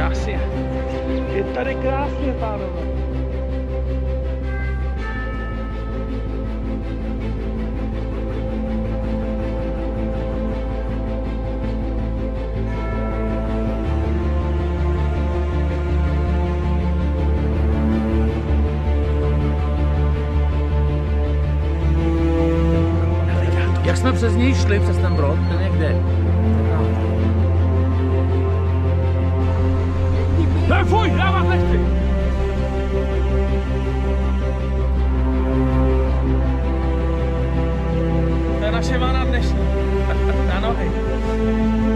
krásně. Je tady krásně, pánové. Jak jsme přes něj šli, přes ten brod, ten je kde? Ne, fuj, já vás nechci! To je naše vana dnešní. Na nohy.